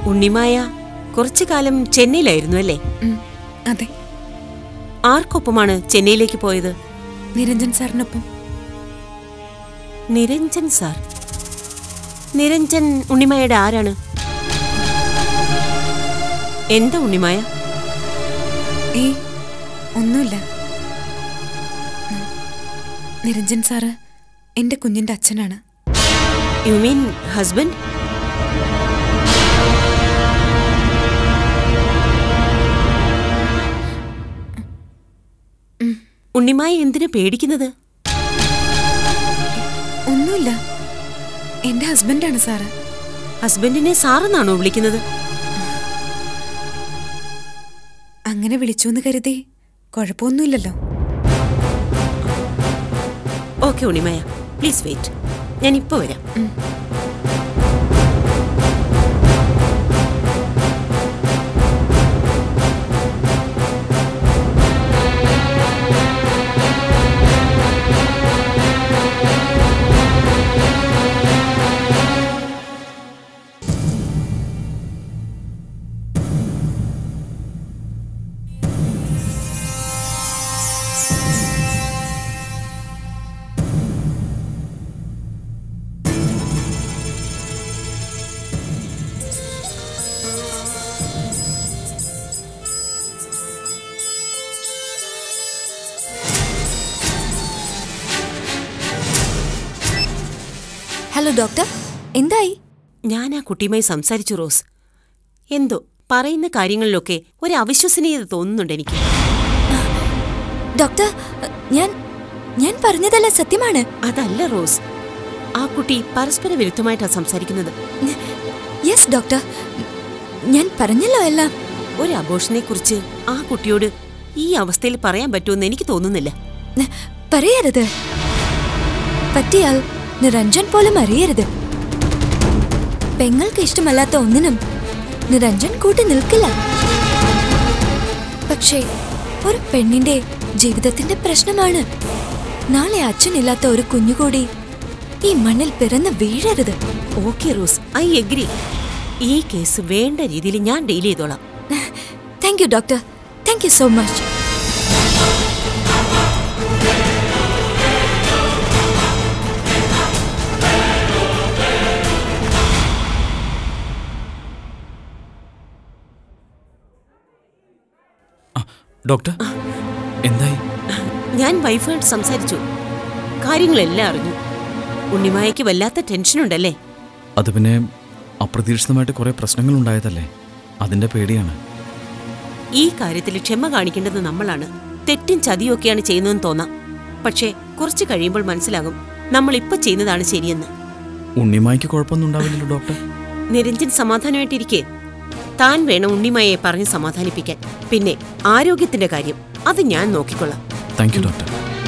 ഉണ്ണിമായ കുറച്ചു കാലം ചെന്നൈയിലായിരുന്നു അല്ലേ? അതെ. ആർക്കൊപ്പമാണ് ചെന്നൈയിലേക്ക് പോയത്? നിരഞ്ജൻ സാറിനൊപ്പം. നിരഞ്ജൻ സാർ? നിരഞ്ജൻ ഉണ്ണിമായയുടെ ആരാണ്? എന്താ ഉണ്ണിമായ? ഒന്നുമില്ല. നിരഞ്ജൻ സാറ് എന്റെ കുഞ്ഞിന്റെ അച്ഛനാണ്. You mean husband? ഉണ്ണിമായ എന്തിനു പേടിക്കുന്നത്? ഒന്നുമില്ല, എന്റെ ഹസ്ബൻഡാണ് സാറ്. ഹസ്ബൻഡിനെ സാറെന്നാണോ വിളിക്കുന്നത്? അങ്ങനെ വിളിച്ചു എന്ന് കരുതി കുഴപ്പമൊന്നുമില്ലല്ലോ. ഓക്കെ ഉണ്ണിമായ, പ്ലീസ് വെയിറ്റ്, ഞാൻ ഇപ്പൊ വരാം. ഹലോ ഡോക്ടർ, എന്തായി? ഞാൻ ആ കുട്ടിയുമായി സംസാരിച്ചു റോസ്. എന്തോ പറയുന്ന കാര്യങ്ങളിലൊക്കെ ഒരു അവിശ്വസനീയത തോന്നുന്നുണ്ട് എനിക്ക്. ഡോക്ടർ, ഞാൻ പറഞ്ഞതല്ല സത്യമാണ്. അതല്ല റോസ്, ആ കുട്ടി പരസ്പര വിരുദ്ധമായിട്ടാണ് സംസാരിക്കുന്നത്. യെസ് ഡോക്ടർ, ഞാൻ പറഞ്ഞല്ലോ എല്ലാം. ഒരു അബോർഷനെ കുറിച്ച് ആ കുട്ടിയോട് ഈ അവസ്ഥയിൽ പറയാൻ പറ്റുമെന്ന് എനിക്ക് തോന്നുന്നില്ല. പറയരുത്. പറ്റിയാൽ നിരഞ്ജൻ പോലും അറിയരുത്. പെങ്ങൾക്ക് ഇഷ്ടമല്ലാത്ത ഒന്നിനും നിരഞ്ജൻ കൂട്ടി നിൽക്കില്ല. പക്ഷേ ഒരു പെണ്ണിന്റെ ജീവിതത്തിന്റെ പ്രശ്നമാണ്. നാളെ അച്ഛനില്ലാത്ത ഒരു കുഞ്ഞുകൂടി ഈ മണ്ണിൽ പിറന്ന് വീഴരുത്. Okay Rose, I agree. ഈ കേസ് വേണ്ട രീതിയിൽ ഞാൻ ഡീൽ ചെയ്തോളാം. Thank you doctor, thank you so much. Doctor, എന്തായി? ഞാൻ വൈഫായിട്ട് സംസാരിച്ചു, കാര്യങ്ങളെല്ലാം അറിഞ്ഞു. ഉണ്ണിമായയ്ക്ക് വല്ലാത്ത ടെൻഷനുണ്ടല്ലേ? അത് പിന്നെ അപ്രതീക്ഷിതമായിട്ട് കുറെ പ്രശ്നങ്ങൾ ഉണ്ടായതല്ലേ, അതിന്റെ പേടിയാണ്. ഈ കാര്യത്തിൽ ക്ഷമ കാണിക്കേണ്ടത് നമ്മളാണ്. തെറ്റും ചതിയൊക്കെയാണ് ചെയ്യുന്നതെന്ന് തോന്നാം, പക്ഷേ കുറച്ച് കഴിയുമ്പോൾ മനസ്സിലാകും നമ്മൾ ഇപ്പൊ ചെയ്യുന്നതാണ് ശരിയെന്ന്. ഉണ്ണിമായ്ക്ക് കുഴപ്പമൊന്നും ഉണ്ടാവില്ലല്ലോ ഡോക്ടർ? നിരഞ്ജൻ സമാധാനമായിട്ടിരിക്കെ. താൻ വേണം ഉണ്ണിമായയെ പറഞ്ഞ് സമാധാനിപ്പിക്കാൻ. പിന്നെ ആരോഗ്യത്തിന്റെ കാര്യം അത് ഞാൻ നോക്കിക്കൊള്ളാം. Thank you doctor.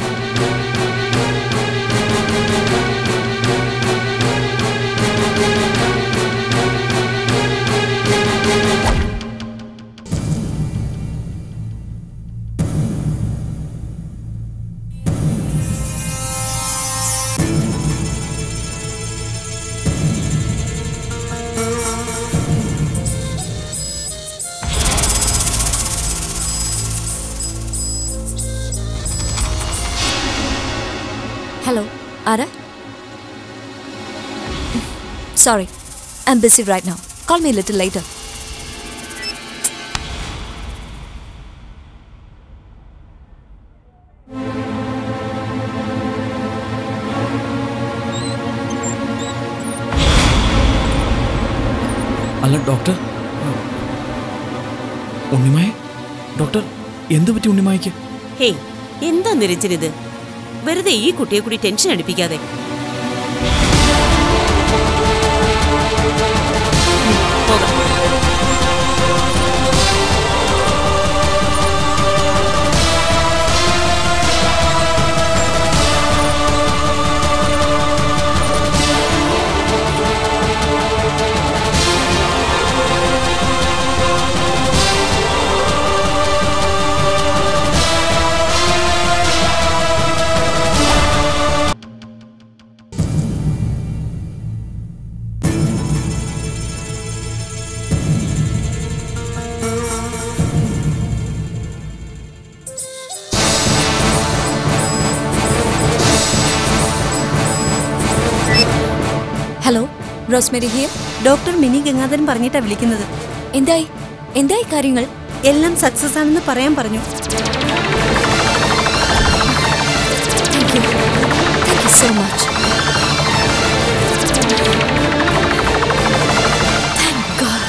Hello, Ara? Sorry, I'm busy right now. Call me a little later. അല്ല ഡോക്ടർ, ഉണ്ണിമായ ഡോക്ടർ, എന്തു പറ്റി ഉണ്ണിമായ്ക്ക്? ഹേയ്, എന്താ നിരഞ്ജൻ ഇത്? വെറുതെ ഈ കുട്ടിയെ കൂടി ടെൻഷൻ അടിപ്പിക്കാതെ. പോകാം. Rosemary here. Doctor Mini Gangadharan പറഞ്ഞിട്ടാ വിളിക്കുന്നത്. എന്തായി കാര്യങ്ങൾ? എല്ലാം സക്സസ് ആണെന്ന് പറയാൻ പറഞ്ഞു. Thank you so much. Thank God.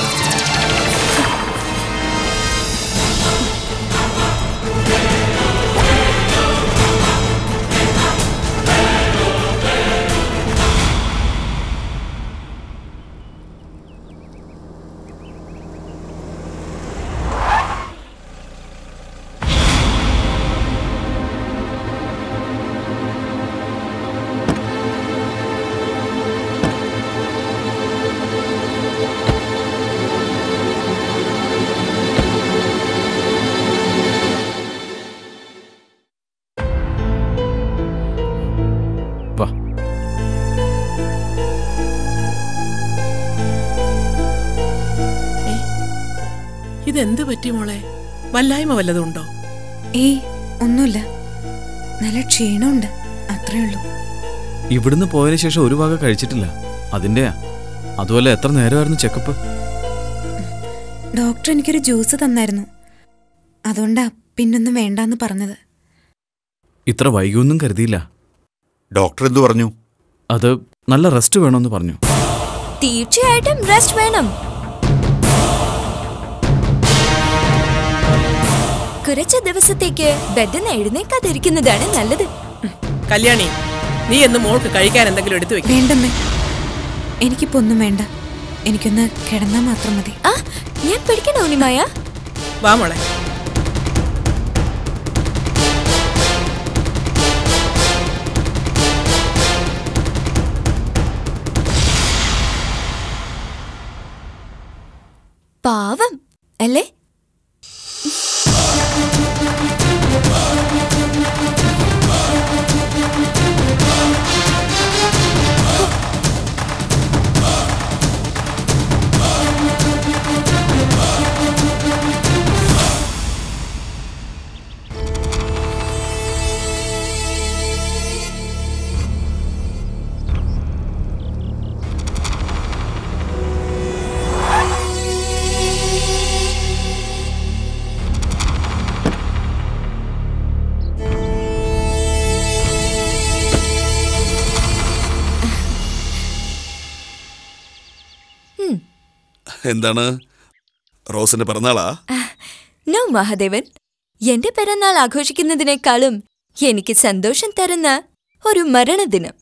ഇതെന്ത് പറ്റി മോളെ? വല്ലായ്മ വല്ലതുണ്ടോ? ഒന്നുമില്ല, നല്ല ക്ഷീണമുണ്ട്, അത്രേ ഉള്ളൂ. ഇവിടുന്ന് പോയതിനു ശേഷം ഒരു ഭാഗം കഴിച്ചിട്ടില്ല, അതിന്റെയാ. അതുപോലെ എത്ര നേരമായിരുന്നു ചെക്കപ്പ്? ഡോക്ടർ എനിക്കൊരു ജ്യൂസ് തന്നായിരുന്നു, അതുകൊണ്ടാ പിന്നൊന്നും വേണ്ടാന്ന് പറഞ്ഞത്. ഇത്ര വൈകിയൊന്നും കരുതിയില്ല. ഡോക്ടർ എന്തു പറഞ്ഞു? അത് നല്ല റെസ്റ്റ് വേണമെന്ന് പറഞ്ഞു. തീർച്ചയായിട്ടും റെസ്റ്റ് വേണം. കുറച്ച് ദിവസത്തേക്ക് ബെഡിൽ നിന്ന് എഴുന്നേക്കാതിരിക്കുന്നതാണ് നല്ലത്. കല്യാണി, നീ എന്ന് മോൾക്ക് കഴിക്കാൻ എന്തെങ്കിലും എടുത്തു വെക്കും. വേണ്ടമ്മേ, എനിക്കിപ്പോ ഒന്നും വേണ്ട, എനിക്കൊന്ന് കിടന്നാ മാത്രം മതി. ഞാൻ പിടിക്കണോ ഉണ്ണിമായ? വാ മോളെ. പാവം അല്ലേ? എന്താണ്, റോസിന്റെ പിറന്നാളാ? നോ മഹാദേവൻ, എന്റെ പിറന്നാൾ ആഘോഷിക്കുന്നതിനേക്കാളും എനിക്ക് സന്തോഷം തരുന്ന ഒരു മരണദിനം.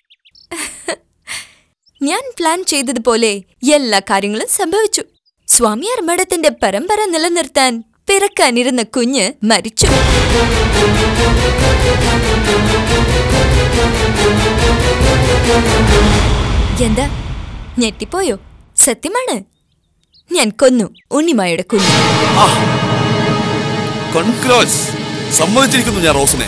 ഞാൻ പ്ലാൻ ചെയ്തതുപോലെ എല്ലാ കാര്യങ്ങളും സംഭവിച്ചു. സ്വാമിയാർ മഠത്തിന്റെ പരമ്പര നിലനിർത്താൻ പിറക്കാനിരുന്ന കുഞ്ഞ് മരിച്ചു. എന്താ, ഞെട്ടിപ്പോയോ? സത്യമാണ്, ഞാൻ കൊന്നു ഉണ്ണിമായുടെ കുഞ്ഞ്. സമ്മതിച്ചിരിക്കുന്നു ഞാൻ റോസിനെ.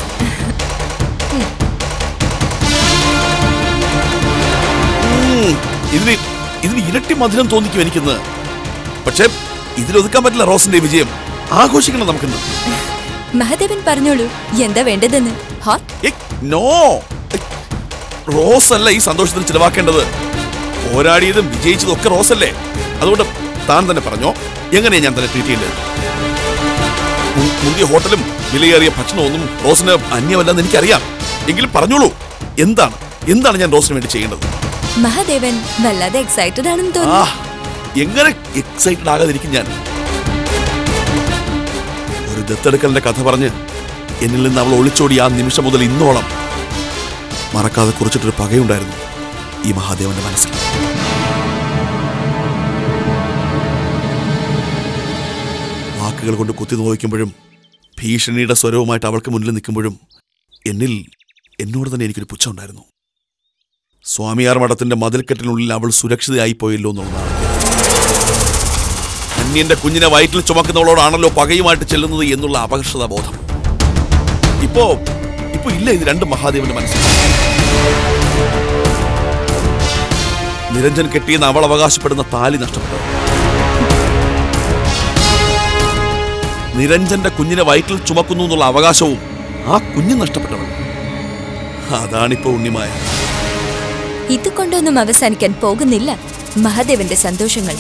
ഇതിന് ഇരട്ടി മധുരം തോന്നിക്കും എനിക്കിന്ന്. പക്ഷെ ഇതിലൊതുക്കാൻ പറ്റില്ല റോസിന്റെ വിജയം. ആഘോഷിക്കണം നമുക്കിന്ന്. മഹാദേവൻ പറഞ്ഞോളൂ, എന്താ വേണ്ടതെന്ന്. നോ, റോസ് അല്ല ഈ സന്തോഷത്തിന് ചിലവാക്കേണ്ടത്. പോരാടിയതും വിജയിച്ചതും ഒക്കെ റോസല്ലേ. അതുകൊണ്ട് താൻ തന്നെ പറഞ്ഞോ, എങ്ങനെയാ ഞാൻ തന്നെ ട്രീറ്റ് ചെയ്യേണ്ടത്? മുന്തിയ ഹോട്ടലും വിലയേറിയ ഭക്ഷണമൊന്നും റോസിന് അന്യമല്ലെന്ന് എനിക്കറിയാം. എങ്കിലും പറഞ്ഞോളൂ, എന്താണ് ഞാൻ റോസിന് വേണ്ടി ചെയ്യേണ്ടത്? മഹാദേവൻ വല്ലാതെ എക്സൈറ്റഡ് ആണെന്ന് തോന്നുന്നു. എങ്ങനെ എക്സൈറ്റഡ് ആകാതിരിക്കും ഞാൻ? ഒരു ദത്തെടുക്കലിന്റെ കഥ പറഞ്ഞ് എന്നിൽ നിന്ന് അവൾ ഒളിച്ചോടി ആ നിമിഷം മുതൽ ഇന്നോളം മറക്കാതെ കുറിച്ചിട്ടൊരു പകയുണ്ടായിരുന്നു ഈ മഹാദേവന്റെ മനസ്സിൽ. വാക്കുകൾ കൊണ്ട് കുത്തി നോവിക്കുമ്പോഴും ഭീഷണിയുടെ സ്വരവുമായിട്ട് അവൾക്ക് മുന്നിൽ നിൽക്കുമ്പോഴും എന്നോട് തന്നെ എനിക്കൊരു പുച്ഛം ഉണ്ടായിരുന്നു. സ്വാമിയാർ മഠത്തിന്റെ മതിൽക്കെട്ടിനുള്ളിൽ അവൾ സുരക്ഷിതയായി പോയല്ലോ എന്നുള്ളതാണ്. അന്യന്റെ കുഞ്ഞിനെ വയറ്റിൽ ചുമക്കുന്നവളോടാണല്ലോ പകയുമായിട്ട് ചെല്ലുന്നത് എന്നുള്ള അപകർഷതാ ബോധം ഇപ്പോ ഇല്ല. ഇത് രണ്ട് മഹാദേവന്റെ മനസ്സിൽ. നിരഞ്ജൻ കെട്ടിയെന്ന് അവൾ അവകാശപ്പെടുന്ന താലി നഷ്ടപ്പെട്ടു. നിരഞ്ജന്റെ കുഞ്ഞിനെ വയറ്റിൽ ചുമക്കുന്നു എന്നുള്ള അവകാശവും ആ കുഞ്ഞ് നഷ്ടപ്പെട്ടവൾ. അതാണിപ്പോ ഉണ്ണിമായ. ഇതുകൊണ്ടൊന്നും അവസാനിക്കാൻ പോകുന്നില്ല മഹാദേവന്റെ സന്തോഷങ്ങൾ.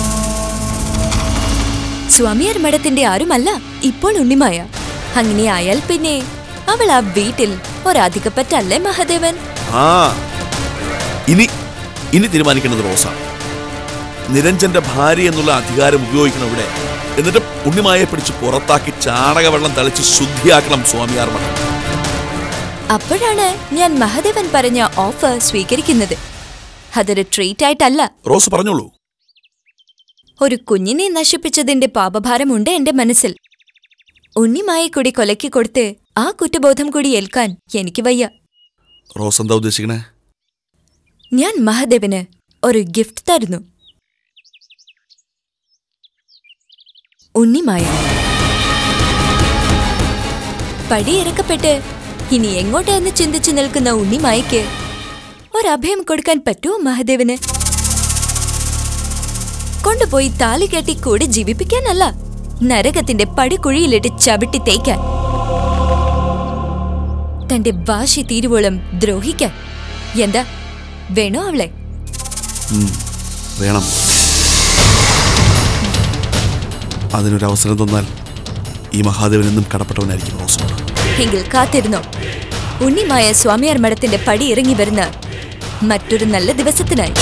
സ്വാമിയാർ മഠത്തിന്റെ ആരുമല്ല ഇപ്പോൾ ഉണ്ണിമായ. അങ്ങനെ ആയാൽ പിന്നെ അവൾ ആ വീട്ടിൽ ഒരധികപ്പറ്റല്ലേ മഹാദേവൻ? ഇനി തീരുമാനിക്കുന്നത് റോസാണ്. നിരഞ്ജന്റെ ഭാര്യ എന്നുള്ള അധികാരം ഉപയോഗിക്കണം ഇവിടെ. എന്നിട്ട് ഉണ്ണിമായെ പിടിച്ച് പുറത്താക്കി ചാണകവെള്ളം തളിച്ച് ശുദ്ധിയാക്കണം സ്വാമിയാർ മഠം. അപ്പോഴാണ് ഞാൻ മഹാദേവൻ പറഞ്ഞ ഓഫർ സ്വീകരിക്കുന്നത്. അതൊരു ട്രീറ്റ് ആയിട്ടല്ല. റോസ് പറഞ്ഞോളൂ. ഒരു കുഞ്ഞിനെ നശിപ്പിച്ചതിന്റെ പാപഭാരമുണ്ട് എന്റെ മനസ്സിൽ. ഉണ്ണിമായ കൂടി കൊലക്കി കൊടുത്ത് ആ കുറ്റബോധം കൂടി ഏൽക്കാൻ എനിക്ക് വയ്യ. റോസ് എന്താ ഉദ്ദേശിക്കണേ? ഞാൻ മഹാദേവന് ഒരു ഗിഫ്റ്റ് തരുന്നു. ഉണ്ണിമായ പടിയിറക്കപ്പെട്ട് ഇനി എങ്ങോട്ടെന്ന് ചിന്തിച്ചു നിൽക്കുന്ന ഉണ്ണിമായയ്ക്ക് ഒരഭയം കൊടുക്കാൻ പറ്റുമോ മഹാദേവന്? കൊണ്ടുപോയി താലി കെട്ടി കൂടെ ജീവിപ്പിക്കാനല്ല, നരകത്തിന്റെ പടിക്കുഴിയിലിട്ട് ചവിട്ടി തേക്കാൻ. തന്റെ വാശി തീരുവോളം ദ്രോഹിക്കാൻ. എന്താ വേണോ അവളെ? വേണം. അതിനൊരവസരം തന്നാൽ ഈ മഹാദേവൻ എന്നും കടപ്പെട്ടവനായിരിക്കും റോസോട്. എങ്കിൽ കാത്തിരുന്നോ. ഉണ്ണിമായ സ്വാമിയാർ മഠത്തിന്റെ പടി ഇറങ്ങി വരുന്ന മറ്റൊരു നല്ല ദിവസത്തിനായി.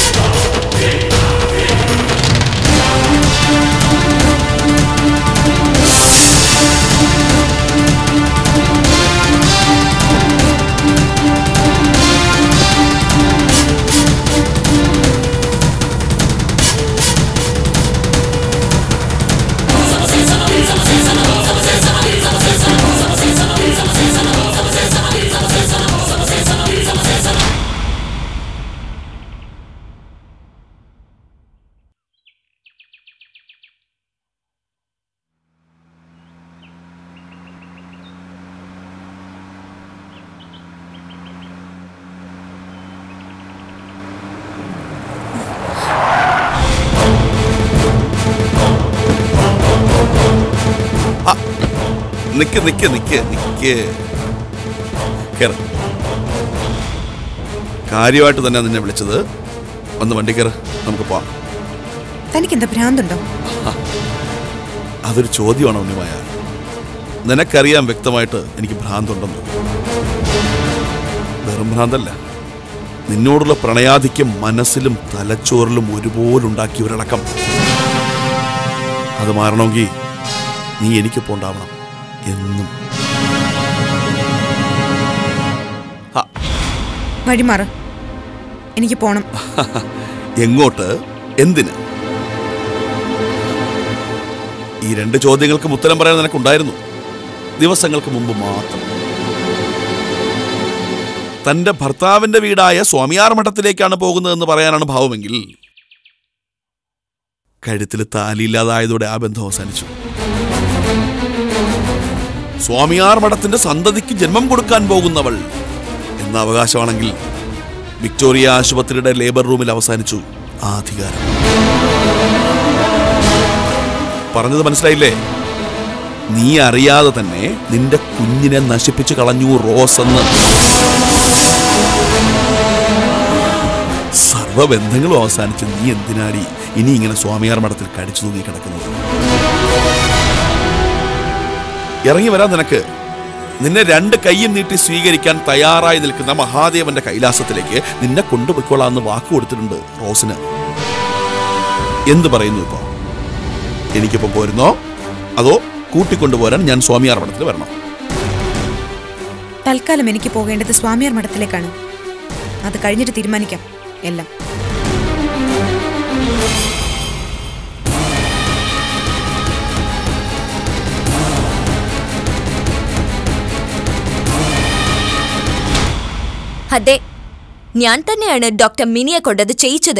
കാര്യമായിട്ട് തന്നെ നിന്നെ വിളിച്ചത്. വന്ന് വണ്ടി കയറ്, നമുക്ക് പോവാം. തനിക്കെന്താ ഭ്രാന്തുണ്ടോ? അതൊരു ചോദ്യമാണോ ഉണ്ണിമായ? നിനക്കറിയാം വ്യക്തമായിട്ട് എനിക്ക് ഭ്രാന്തുണ്ടെന്ന്. വെറും ഭ്രാന്തല്ല, നിന്നോടുള്ള പ്രണയാധിക്യം മനസ്സിലും തലച്ചോറിലും ഒരുപോലുണ്ടാക്കിയവരടക്കം. അത് മാറണമെങ്കിൽ നീ എനിക്കൊപ്പം ഉണ്ടാവണം എന്നും. വഴിമാറ്, എനിക്ക് പോണം. എങ്ങോട്ട്? എന്തിന്? ഈ രണ്ട് ചോദ്യങ്ങൾക്കും ഉത്തരം പറയാൻ നിനക്കുണ്ടായിരുന്നു ദിവസങ്ങൾക്ക് മുമ്പ് മാത്രം. തന്റെ ഭർത്താവിന്റെ വീടായ സ്വാമിയാർ മഠത്തിലേക്കാണ് പോകുന്നതെന്ന് പറയാനാണ് ഭാവമെങ്കിൽ കഴുത്തിൽ താലിയില്ലാതായതോടെ ആ ബന്ധം അവസാനിച്ചു. സ്വാമിയാർ മഠത്തിന്റെ സന്തതിക്ക് ജന്മം കൊടുക്കാൻ പോകുന്നവൾ എന്ന അവകാശമാണെങ്കിൽ വിക്ടോറിയ ആശുപത്രിയുടെ ലേബർ റൂമിൽ അവസാനിച്ചു ആ അധികാരം. പറഞ്ഞത് മനസ്സിലായില്ലേ? നീ അറിയാതെ തന്നെ നിന്റെ കുഞ്ഞിനെ നശിപ്പിച്ചു കളഞ്ഞു റോസ് എന്ന്. സർവബന്ധങ്ങളും അവസാനിച്ച് നീ എന്തിനാടി ഇനി ഇങ്ങനെ സ്വാമിയാർ മഠത്തിൽ കടിച്ചു തൂങ്ങി കിടക്കുന്നത്? ഇറങ്ങി വരാൻ നിനക്ക്. നിന്നെ രണ്ട് കൈയും നീട്ടി സ്വീകരിക്കാൻ തയ്യാറായി നിൽക്കുന്ന മഹാദേവന്റെ കൈലാസത്തിലേക്ക് നിന്നെ കൊണ്ടുപോയിക്കോളാന്ന് വാക്ക് കൊടുത്തിട്ടുണ്ട് റോസിന്. എന്ത് പറയുന്നു ഇപ്പോ? എനിക്കിപ്പോ പോരുന്നോ അതോ കൂട്ടിക്കൊണ്ടുപോരാൻ ഞാൻ സ്വാമിയാർ മഠത്തിൽ വരണോ? തൽക്കാലം എനിക്ക് പോകേണ്ടത് സ്വാമിയാർ മഠത്തിലേക്കാണ്. അത് കഴിഞ്ഞിട്ട് തീരുമാനിക്കാം എല്ലാം. അതെ, ഞാൻ തന്നെയാണ് ഡോക്ടർ മിനിയെ കൊണ്ടത് ചെയ്യിച്ചത്.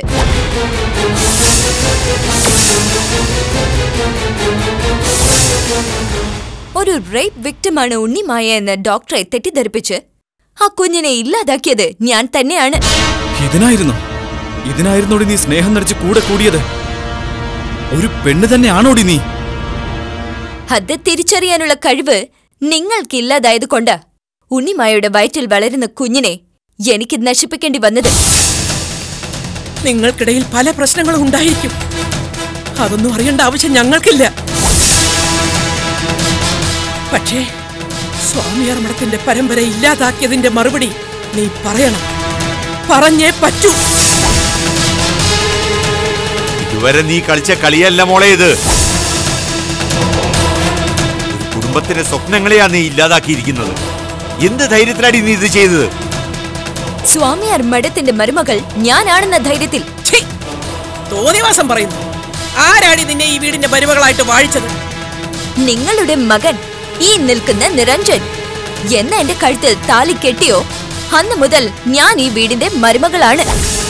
ഒരു റേപ്പ് വിക്ടിമാണ് ഉണ്ണിമായ എന്ന് ഡോക്ടറെ തെറ്റിദ്ധരിപ്പിച്ച് ആ കുഞ്ഞിനെ ഇല്ലാതാക്കിയത് ഞാൻ തന്നെയാണ്. ഇതിനായിരുന്നോടി നീ സ്നേഹം നടിച്ച് കൂടെ കൂടിയത്? ഒരു പെണ്ണ് തന്നെയാണോടി നീ? അത് തിരിച്ചറിയാനുള്ള കഴിവ് നിങ്ങൾക്കില്ലാതായത് കൊണ്ട് ഉണ്ണിമായയുടെ വയറ്റിൽ വളരുന്ന കുഞ്ഞിനെ എനിക്ക് നശിപ്പിക്കേണ്ടി വന്നത്. നിങ്ങൾക്കിടയിൽ പല പ്രശ്നങ്ങളും ഉണ്ടായിരിക്കും. അതൊന്നും അറിയേണ്ട ആവശ്യം ഞങ്ങൾക്കില്ല. പക്ഷേ സ്വാമിയാർ മഠത്തിന്റെ പരമ്പര ഇല്ലാതാക്കിയതിന്റെ മറുപടി നീ പറയണം. പറഞ്ഞേ പറ്റൂ. ഇതുവരെ നീ കളിച്ച കളിയല്ല മോളെ ഇത്. കുടുംബത്തിന്റെ സ്വപ്നങ്ങളെയാ നീ ഇല്ലാതാക്കിയിരിക്കുന്നത്. എന്ത് ധൈര്യത്തിലാണ് നീ ഇത് ചെയ്തത്? സ്വാമിയാർ മഠത്തിന്റെ മരുമകൾ ഞാനാണെന്ന ധൈര്യത്തിൽ. തോന്നിവാസം പറയുന്നു. ആരാണ് നിന്നെ ഈ വീടിന്റെ മരുമകളായിട്ട് വാഴിച്ചത്? നിങ്ങളുടെ മകൻ, ഈ നിൽക്കുന്ന നിരഞ്ജൻ. എന്ന എന്റെ കഴുത്തിൽ താലി കെട്ടിയോ അന്ന് മുതൽ ഞാൻ ഈ വീടിന്റെ മരുമകളാണ്.